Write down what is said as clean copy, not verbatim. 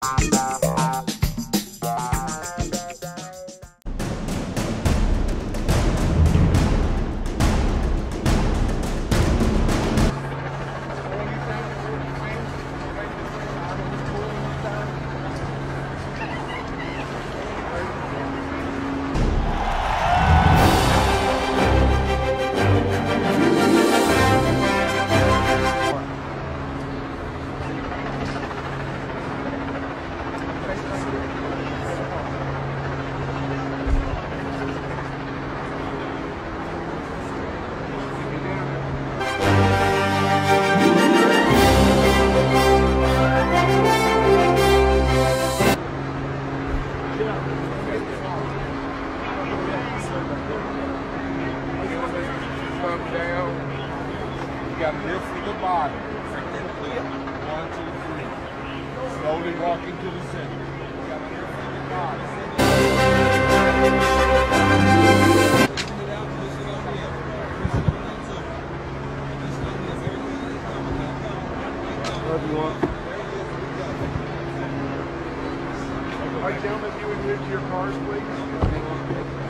Down. You got to lift from the bottom. 1, 2, 3. Slowly walking to the center. You got to lift from the bottom. What do you want? All right, gentlemen, if you would move to your cars, please.